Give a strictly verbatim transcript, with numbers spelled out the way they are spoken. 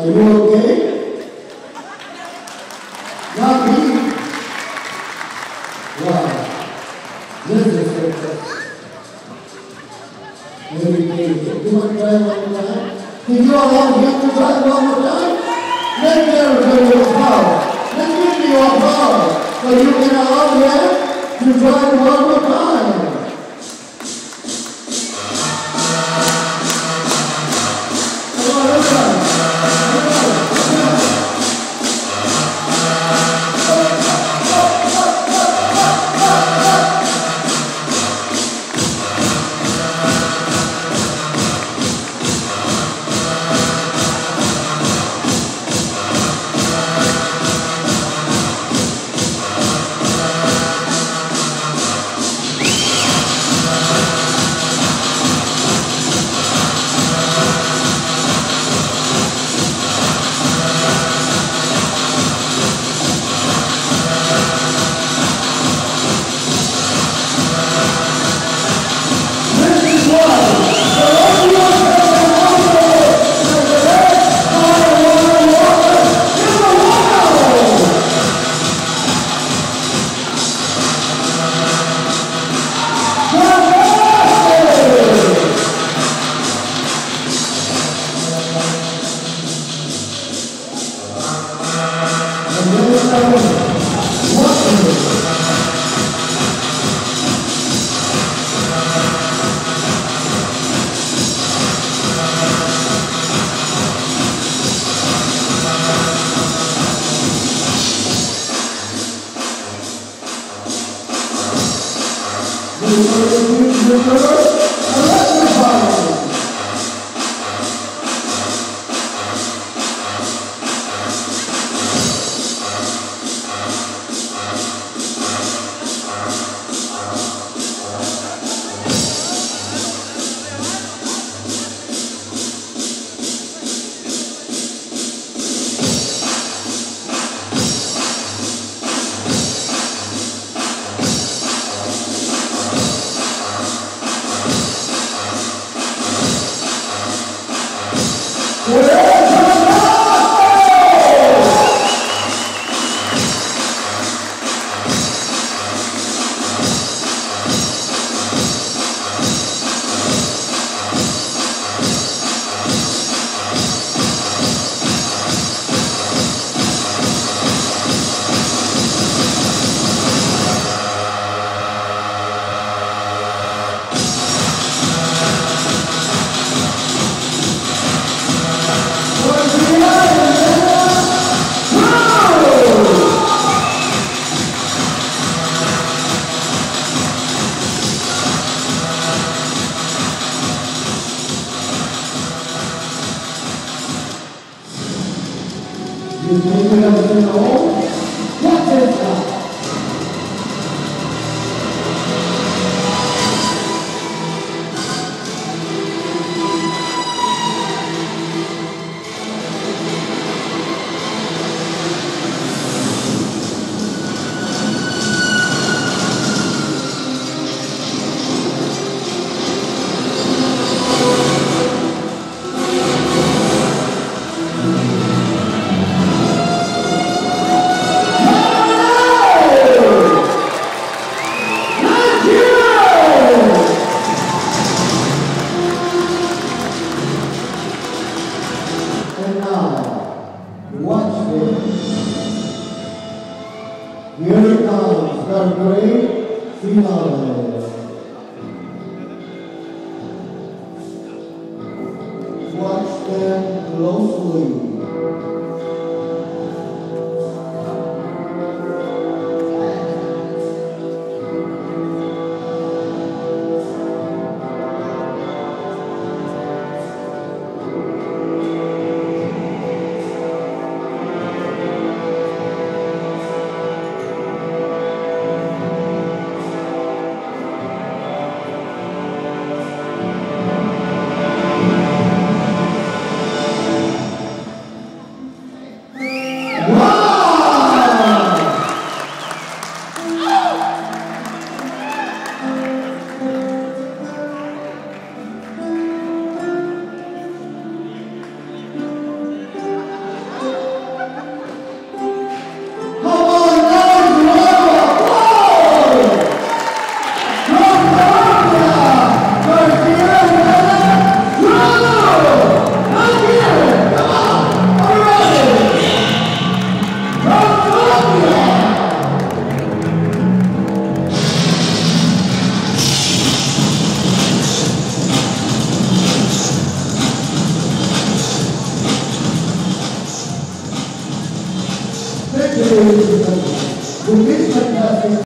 Are you okay? Not me. Wow. This is fantastic. Maybe do you want to try one more time? Can you all have him to try one more time? Let's give everybody a power. Let's give you a power. So you can allow him to try one more time. Come on, everybody. You think you know? What is that? Here it comes, the great finale. Watch them closely. Thank you, ladies and gentlemen. With this fantastic